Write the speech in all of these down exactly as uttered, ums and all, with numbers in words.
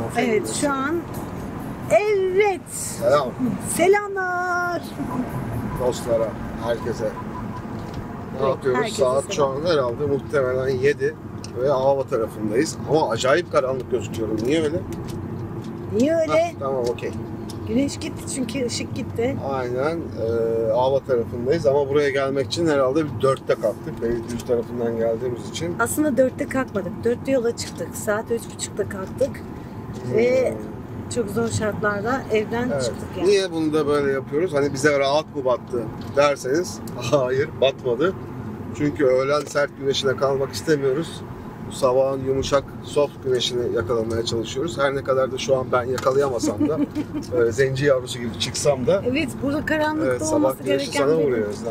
Evet şu an evet. Selam. Selamlar. Dostlara, herkese. Ne Evet, yapıyoruz? herkese Saat selam. şu an herhalde muhtemelen yedi ve Ava tarafındayız. Ama acayip karanlık gözüküyorum. Niye öyle? Niye öyle? Heh, tamam okey. Güneş gitti çünkü ışık gitti. Aynen e, Ava tarafındayız ama buraya gelmek için herhalde bir dörtte kalktık. Beylikdüzü tarafından geldiğimiz için. Aslında dörtte kalkmadık. Dörtte yola çıktık. Saat üç buçukta kalktık. Hmm. Ve çok zor şartlarda evden Evet. çıktık yani. Niye bunu da böyle yapıyoruz? Hani bize rahat mı battı derseniz hayır batmadı. Çünkü öğlen sert güneşine kalmak istemiyoruz. Bu sabahın yumuşak soft güneşini yakalamaya çalışıyoruz. Her ne kadar da şu an ben yakalayamasam da böyle zenci yavrusu gibi çıksam da Evet burada karanlıkta evet, olması sabah güneşi gereken sana bir- vuruyor Özlem.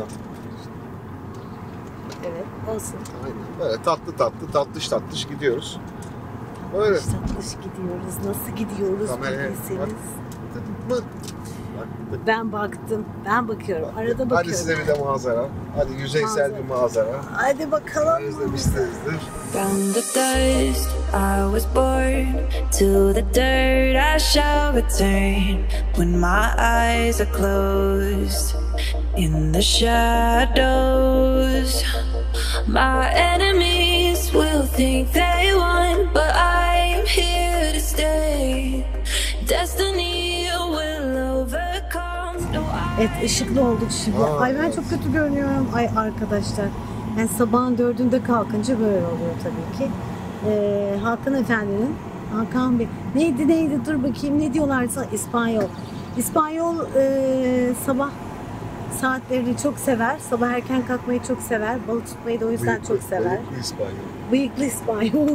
Evet olsun. Aynen. Böyle tatlı tatlı tatlış tatlış gidiyoruz. Böyle. Tatlış tatlış gidiyoruz. Nasıl gidiyoruz Kameraya bilseniz. Bak. Ben baktım. Ben bakıyorum. Arada bakıyorum. Hadi size bir de manzara. Hadi yüzeysel Manzara. bir manzara. Hadi bakalım. Özlemişsinizdir. From the dust I was born, to the dirt I shall return. When my eyes are closed, in the shadows, my enemies will think they won, but I'm here to stay. Destiny will overcome. No, I Evet ışıklı olduk şimdi. Aa, Ay ben evet. çok kötü görünüyorum. Ay arkadaşlar. Yani sabahın dördünde kalkınca böyle oluyor tabii ki. Ee, Hakan Efendi'nin Hakan Bey neydi neydi dur bakayım ne diyorlarsa İspanyol. İspanyol e, sabah saatlerini çok sever. Sabah erken kalkmayı çok sever. Balık tutmayı da o yüzden çok sever. Bıyıklı İspanyol. Bıyıklı İspanyol.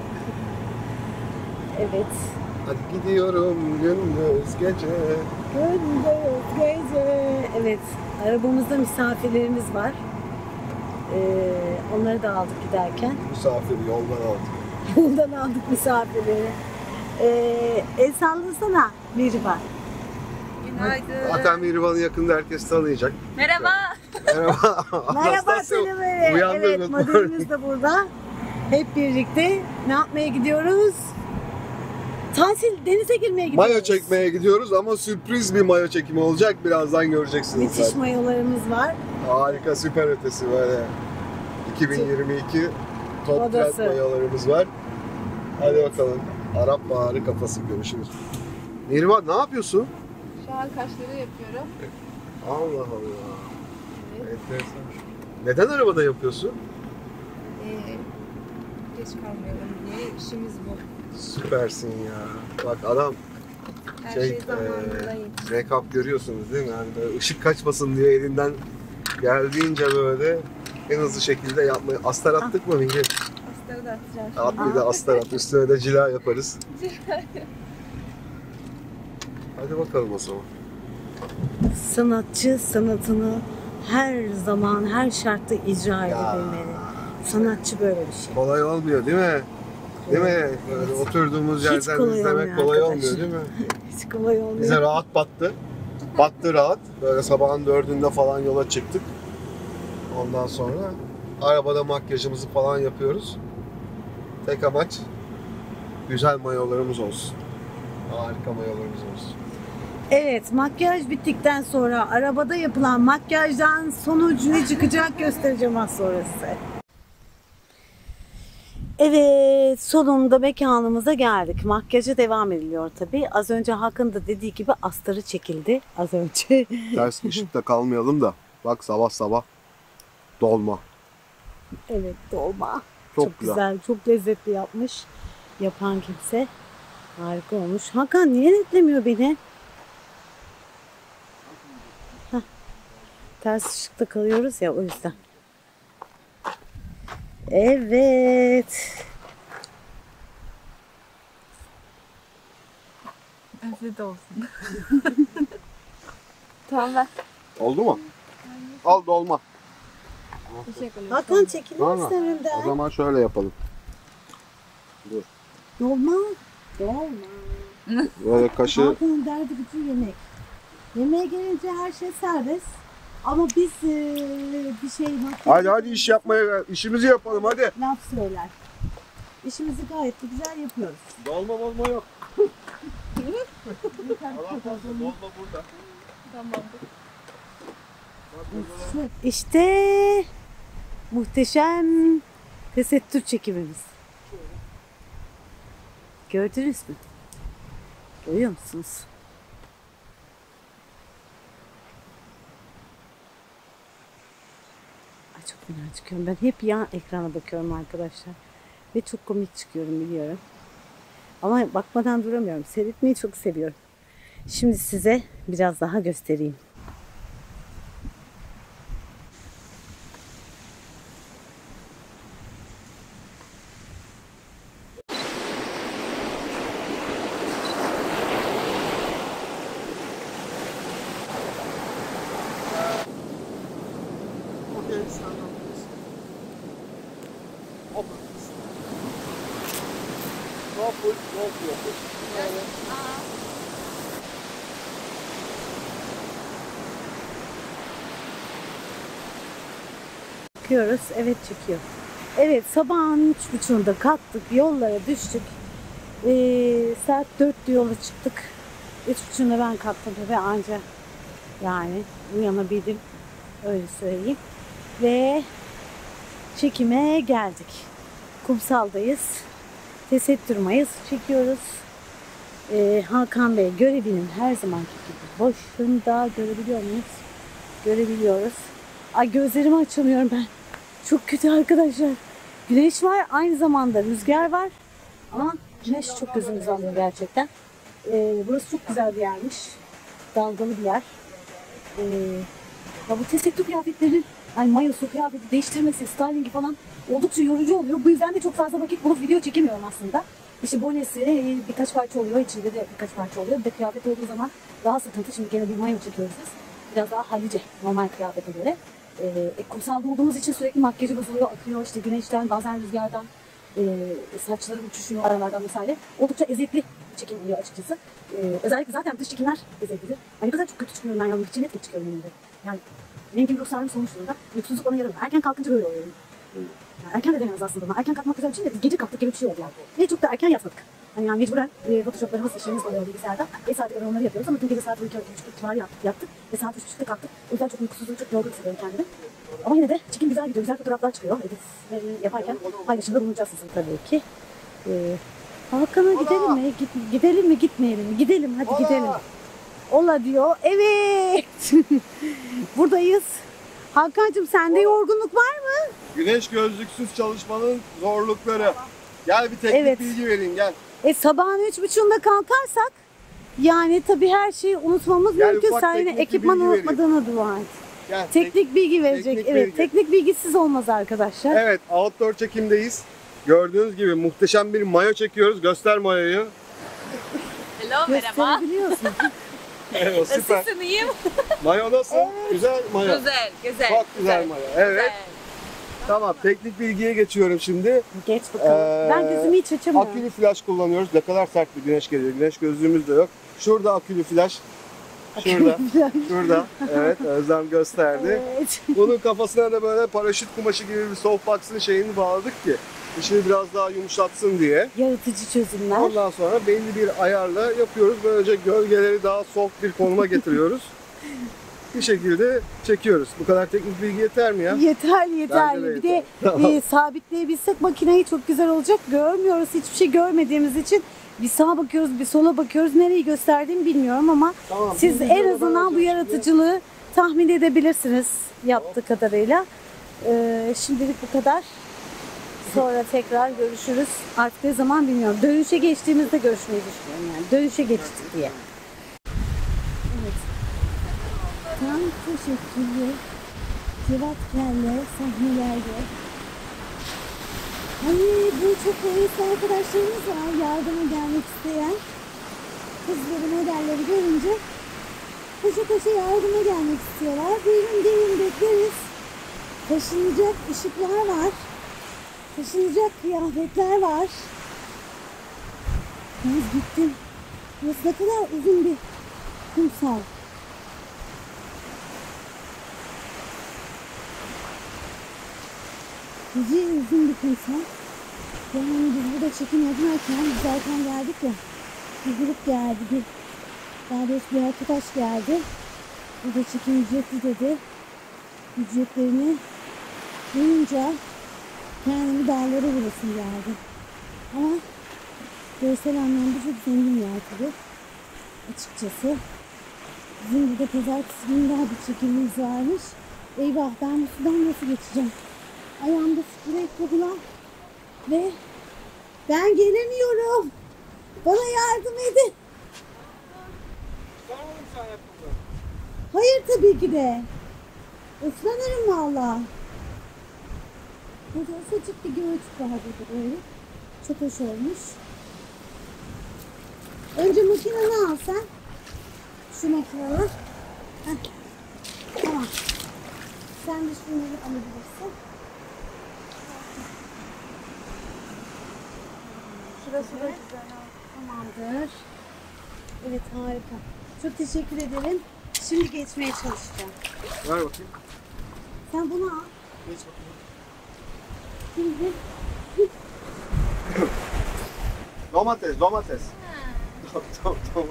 Evet. Hadi gidiyorum gündüz gece. Gündüz gece. Evet. Arabamızda misafirlerimiz var. Ee, onları da aldık giderken. Misafir yoldan aldık. Yoldan aldık misafirleri. Ee, el sallasana Mihriban. Günaydın. Zaten Mihriban'ı yakında herkes tanıyacak. Merhaba. Merhaba. Merhaba Anastasya, seni uyandırdın. Evet modelimiz de burada. Hep birlikte ne yapmaya gidiyoruz? Tatil denize girmeye gidiyoruz. Mayo çekmeye gidiyoruz ama sürpriz bir mayo çekimi olacak. Birazdan göreceksiniz. Müthiş zaten. mayolarımız var. Harika süper ötesi böyle. iki bin yirmi iki top Odası. trend mayolarımız var. Hadi bakalım. Arap baharı kafası görüşürüz. Mihriban ne yapıyorsun? Şu an kaşları yapıyorum. Allah Allah. Enteresan. Neden arabada yapıyorsun? Ee, geç kalmayalım diye işimiz bu. Süpersin ya. Bak adam Her şey, şey zamanında e, yetişiyor. make-up görüyorsunuz değil mi? Yani böyle ışık kaçmasın diye elinden geldiğince böyle en hızlı şekilde yapmayı. Astar attık mı Mihri? Astarı da atacağım şimdi. At bir de astar at. Üstüne de cila yaparız. Hadi bakalım o zaman. Sanatçı sanatını her zaman her şartta icra edebilmeli. Sanatçı böyle bir şey. Kolay olmuyor değil mi? Değil mi? Böyle oturduğumuz Hiç yerden kolay izlemek olmuyor kolay arkadaş. olmuyor değil mi? Hiç kolay olmuyor. Bize rahat battı. Battı rahat. Böyle sabahın dördünde falan yola çıktık. Ondan sonra arabada makyajımızı falan yapıyoruz. Tek amaç güzel mayolarımız olsun. Harika mayolarımız olsun. Evet, makyaj bittikten sonra arabada yapılan makyajdan sonucu ne çıkacak göstereceğim az sonra size. Evet, sonunda mekanımıza geldik. Makyaja devam ediliyor tabii. Az önce Hakan da dediği gibi astarı çekildi az önce. Ters ışıkta kalmayalım da. Bak sabah sabah dolma. Evet, dolma. Çok, Çok güzel. güzel, çok lezzetli yapmış. Yapan kimse harika olmuş. Hakan niye netlemiyor beni? Heh. Ters ışıkta kalıyoruz ya o yüzden. Evet. Afiyet olsun. Tamam ver. Oldu mu? Al dolma. Teşekkür ederim. Hakan çekilir Tamam. misin önümden? O zaman şöyle yapalım. Dolma. Dolma. Böyle kaşı Hakan'ın derdi bütün yemek. Yemeğe gelince her şey serbest. Ama biz e, bir şey... hadi hadi iş yapmaya, işimizi yapalım hadi. Laf söyler. İşimizi gayet de güzel yapıyoruz. Dolma dolma yok. Dolma burada. Tamamdır. İşte muhteşem tesettür çekimimiz. Gördünüz mü? Görüyor musunuz? Ay çok fena çıkıyorum. Ben hep yan ekrana bakıyorum arkadaşlar. Ve çok komik çıkıyorum biliyorum. Ama bakmadan duramıyorum. Seyretmeyi çok seviyorum. Şimdi size biraz daha göstereyim. Bakıyoruz. Evet çekiyor. Evet sabahın üç buçuğunda kalktık. Yollara düştük. Ee, saat dörtte yola çıktık. Üç buçuğunda ben kalktım ve anca yani uyanabildim. Öyle söyleyeyim. Ve çekime geldik. Kumsaldayız. Tesettür mayası çekiyoruz. Ee, Hakan Bey görevinin her zamanki gibi başında, görebiliyor muyuz? Görebiliyoruz. Ay gözlerimi açamıyorum ben. Çok kötü arkadaşlar. Güneş var, aynı zamanda rüzgar var. Ama güneş çok gözümüzü alıyor gerçekten. Ee, burası çok güzel bir yermiş. Dalgalı bir yer. Ee, ya bu tesettür kıyafetlerinin, yani mayosu, kıyafeti değiştirmesi, stylingi falan oldukça yorucu oluyor. Bu yüzden de çok fazla vakit bulup video çekemiyorum aslında. İşte bonesi birkaç parça oluyor, içinde de birkaç parça oluyor. Bir de kıyafet olduğu zaman daha sıkıntı. Şimdi gene bir mayo çekiyoruz biz. Biraz daha hallice, normal kıyafete göre. Ee, kumsalda olduğumuz için sürekli makyajı bozuluyor, akıyor işte güneşten, bazen rüzgardan, e, saçları uçuşuyor aralardan vesaire. Oldukça eziyetli bir çekim oluyor açıkçası. Ee, özellikle zaten dış çekimler eziyetlidir. Yani kadar çok kötü çıkıyorum ben yanımda, cennet gibi çıkıyorum yanımda. Yani benim gibi ruh sarım sonuç durumda. Mutsuzluk bana yaramıyor. Erken kalkınca böyle oluyorum. Yani erken de demiyoruz aslında ama erken kalkmak güzel bir şey de biz gece kalktık gibi bir şey oldu yani. Ve çok da erken yatmadık. Hani yani mecburen e, photoshoplarımız, işlerimiz oluyor bilgisayarda. beş saat kadar onları yapıyoruz ama tüm gece saat on iki buçuk civarı yattık, yattık. Ve saat üç buçukta kalktık. O yüzden çok uykusuzluğum, çok yorgun hissediyorum kendimi. Ama yine de çekim güzel gidiyor, güzel fotoğraflar çıkıyor. Editleri yaparken paylaşımda bulunacağız sizin tabii ki. Ee, Hakan'a gidelim mi? Git, gidelim mi, gitmeyelim mi? Gidelim, hadi gidelim. Ola diyor. Evet. Buradayız. Hakan'cığım sende yorgunluk var mı? Güneş gözlüksüz çalışmanın zorlukları. Gel bir teknik Evet. bilgi vereyim gel. E sabahın üç buçuğunda kalkarsak yani tabii her şeyi unutmamız Gel, mümkün. ufak Sen yine teknik bir ekipman bilgi vereyim. unutmadığına dua et. Gel. Teknik bilgi verecek. teknik evet, bilgi. teknik bilgisiz olmaz arkadaşlar. Evet, outdoor çekimdeyiz. Gördüğünüz gibi muhteşem bir mayo çekiyoruz. Göster mayoyu. Hello, merhaba. Gösterebiliyorsun. Evet, süper. Nasılsın, iyiyim? Mayo nasıl? Güzel mayo. Güzel, güzel. Çok güzel mayo. Evet. Tamam, teknik bilgiye geçiyorum şimdi. Geç bakalım. Ee, ben gözümü hiç açamıyorum. Akülü flash kullanıyoruz. Ne kadar sert bir güneş geliyor. Güneş gözlüğümüz de yok. Şurada akülü flash. Şurada. Şurada. Evet, Özlem gösterdi. Evet. Bunun kafasına da böyle paraşüt kumaşı gibi bir softbox'ın şeyini bağladık ki işini biraz daha yumuşatsın diye. Yaratıcı çözümler. Ondan sonra belli bir ayarla yapıyoruz. Böylece gölgeleri daha soft bir konuma getiriyoruz. Bir şekilde çekiyoruz. Bu kadar teknik bilgi yeter mi ya? Yeter yeter. Bence de Bir de yeter. e, sabitleyebilsek makineyi çok güzel olacak. Görmüyoruz. Hiçbir şey görmediğimiz için bir sağa bakıyoruz, bir sola bakıyoruz. Nereyi gösterdiğimi bilmiyorum ama Tamam, siz bu en videoda azından bu ben yaratıcılığı tahmin edebilirsiniz yaptığı kadarıyla. Ee, şimdilik bu kadar. Sonra tekrar görüşürüz. Artık ne zaman bilmiyorum. Dönüşe geçtiğimizde görüşmeyi düşünüyorum yani. Dönüşe geçtik diye. Evet. Tam teşekkürler. Cevat Kelle sahnelerde. Hani bu çok hevesli arkadaşlarımız var. Yardıma gelmek isteyen. Kızları, modelleri görünce koşa koşa yardıma gelmek istiyorlar. Gelin gelin bekleriz. Taşınacak ışıklar var. Taşınacak kıyafetler var. Ben gittim. Burası ne kadar uzun bir kumsal. Gece uzun bir kumsal. Yani biz burada çekim yaparken biz zaten geldik ya. Bir grup geldi. Bir Kardeş bir arkadaş geldi. Bu da çekim ücretli dedi. Ücretlerini duyunca kendimi dağlara vurasım geldi. Ama görsel anlamda çok zengin yer tabii. Açıkçası. Bizim burada pazartesi günü daha bir çekimimiz varmış. Eyvah, ben bu sudan nasıl geçeceğim? Ayağımda sıkı ayakkabılar ve ben gelemiyorum. Bana yardım edin. Hayır tabii ki de. Islanırım valla. Burada ufacık bir gölcük var burada böyle. Çok hoş olmuş. Önce makineni al sen. Şu makineyi. Heh. Tamam. Sen de şunları alabilirsin. Şurası da güzel. Tamamdır. Evet, harika. Çok teşekkür ederim. Şimdi geçmeye çalışacağım. Ver bakayım. Sen bunu al. Geç bakayım. Şimdi Domates, domates. Tamam, tamam.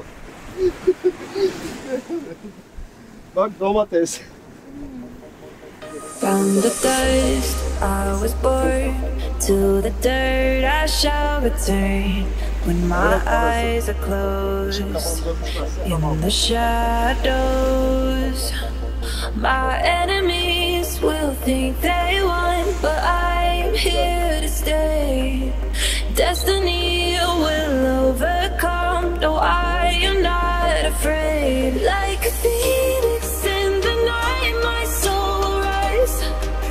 Bak domates. From the dust I was born, to the dirt I shall return. When my eyes are closed in the shadows, my enemies will think they won, but I'm here to stay. Destiny will overcome, no, I am not afraid. Like a phoenix in the night, my soul will rise.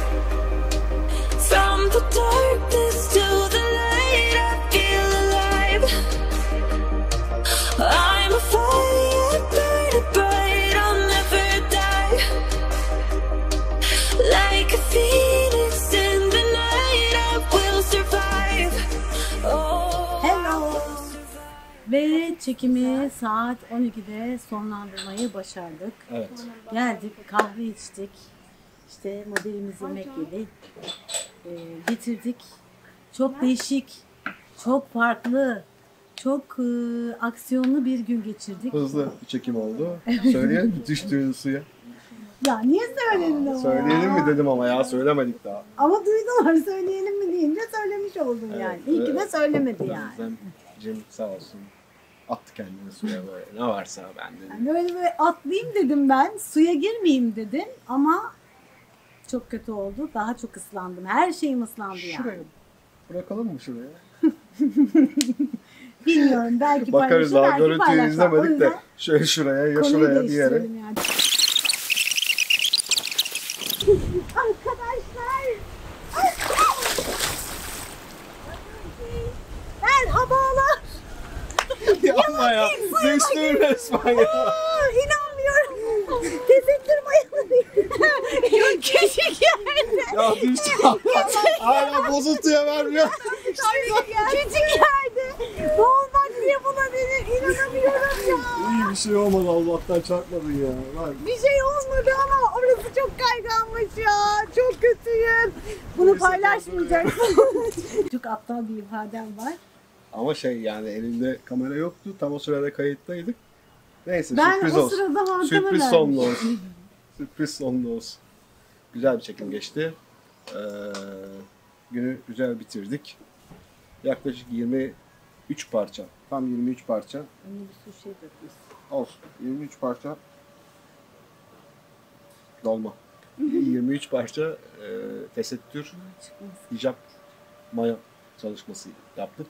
From the darkness to the light, I feel alive. I'm a fire burning bright, I'll never die. Like a phoenix in the night, I will survive. Oh, hello. Ve çekimi saat on ikide sonlandırmayı başardık. Evet. Geldik, kahve içtik. İşte modelimiz yemek yedi. Ee, getirdik. Çok değişik, çok farklı, çok e, aksiyonlu bir gün geçirdik. Hızlı bir çekim oldu. Söyleyelim mi düştüğün suya? Ya niye söyledin ama Söyleyelim ya? mi dedim ama ya söylemedik daha. Ama duydular, söyleyelim mi deyince söylemiş oldun yani. İyi ki de söylemedi yani. Cem sağ olsun. Attı kendini suya böyle. Ne varsa ben dedim. Yani böyle böyle atlayayım dedim ben, suya girmeyeyim dedim ama çok kötü oldu. Daha çok ıslandım. Her şeyim ıslandı yani. Şuraya bırakalım mı şuraya? Bilmiyorum, belki Bakarız paylaşır, daha belki görüntüyü paylaşmam. O izlemedik de yüzden şöyle şuraya ya konuyu şuraya bir yere. değiştirelim yani. Arkadaşlar. Merhabalar. Yapma ya. Düştün resmen ya. Aa, inanmıyorum. Tesettür mayaları. Küçük yerde. Ya düştü. Hala bozuntuya vermiyor. Küçük yerde. Boğulmak diye buna denir. İnanamıyorum ya. İyi bir şey olmadı Allah'tan çarpmadın ya. Bak. Bir şey olmadı ama orası çok kayganmış ya. Çok kötüyüm. Bunu Neyse, paylaşmayacaksın. Çok aptal bir ifadem var. Ama şey yani elinde kamera yoktu. Tam o sırada kayıttaydık. Neyse Ben sürpriz o olsun. sırada Hakan'a Sürpriz vermiştim. sonlu olsun. Sürpriz sonlu olsun. Güzel bir çekim geçti. Ee, günü güzel bitirdik. Yaklaşık yirmi üç parça. Tam yirmi üç parça. Önüne bir sürü şey dökmüş. Olsun. yirmi üç parça dolma. yirmi üç parça e, tesettür, Çıkmaz. hicap, maya çalışması yaptık.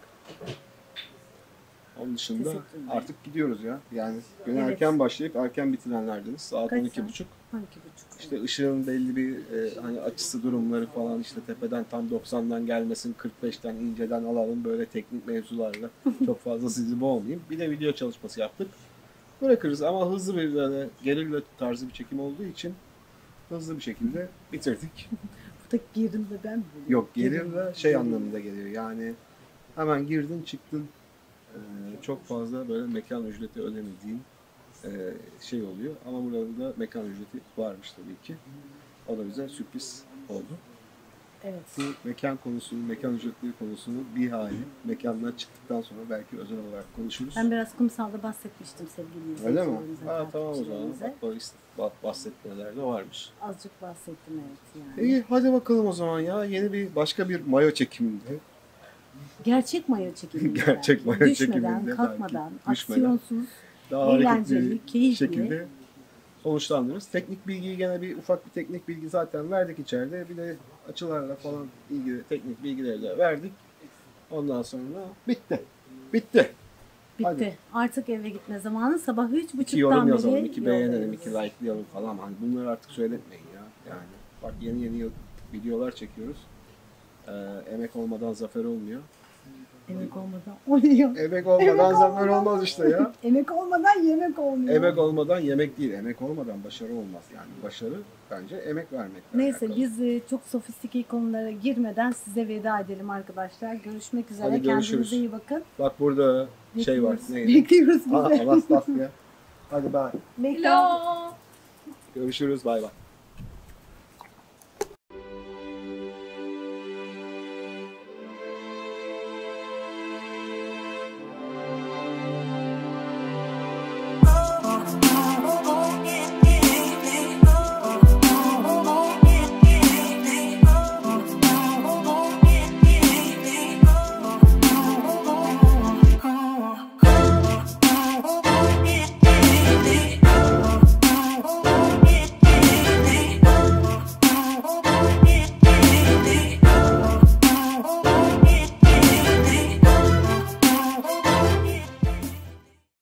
Onun dışında Tesettür mü? artık gidiyoruz ya. Yani güne Evet. erken başlayıp erken bitirenlerdiniz. Saat Kaç on iki saat? buçuk. on iki buçuk. İşte ışığın belli bir e, hani açısı durumları falan işte tepeden tam doksandan gelmesin kırk beşten inceden alalım böyle teknik mevzularla çok fazla sizi boğmayayım. Bir de video çalışması yaptık. Bırakırız ama hızlı bir böyle gerilla tarzı bir çekim olduğu için hızlı bir şekilde bitirdik. Buradaki gerimde ben mi? Yok gerilla şey anlamında geliyor yani hemen girdin çıktın e, çok fazla böyle mekan ücreti ödemediğin e, şey oluyor ama burada da mekan ücreti varmış tabii ki. O da bize sürpriz oldu. Evet. Bu mekan konusunu, mekan ücretleri konusunu bir hali mekandan çıktıktan sonra belki özel olarak konuşuruz. Ben biraz kumsalda bahsetmiştim sevgili Öyle izleyicilerimize. mi? Ha, tamam o zaman. takipçilerimize. Bak, o ist- bahsetmeler de varmış. Azıcık bahsettim evet yani. İyi hadi bakalım o zaman ya. Yeni bir başka bir mayo çekiminde. Gerçek mayo çekiminde. Gerçek belki. mayo Düşmeden, çekiminde kalkmadan, belki düşmeden. aksiyonsuz. Daha Eğlenceli, hareketli keyifli. şekilde sonuçlandırırız. Teknik bilgiyi gene bir ufak bir teknik bilgi zaten verdik içeride. Bir de açılarla falan ilgili teknik bilgileri de verdik. Ondan sonra bitti. Bitti. Bitti. Hadi. Artık eve gitme zamanı. Sabah üç İki buçuktan yorum beri yazalım, iki beğenelim, yoldayız. iki likelayalım falan. Hani bunları artık söyletmeyin ya. Yani bak yeni yeni videolar çekiyoruz. Ee, emek olmadan zafer olmuyor. Emek olmadan oluyor. Emek olmadan Emek zafer olmadan- olmaz işte ya. Emek olmadan yemek olmuyor. Emek olmadan yemek değil, emek olmadan başarı olmaz. Yani başarı bence emek vermekle Neyse alakalı. biz e, çok sofistike konulara girmeden size veda edelim arkadaşlar. Görüşmek üzere. Hadi görüşürüz. Kendinize iyi bakın. Bak burada şey var. Bekliyoruz. Neydi? Bekliyoruz bizi. Aa, Anastasya. Hadi bye. Bekliyoruz. Görüşürüz. Bay bay.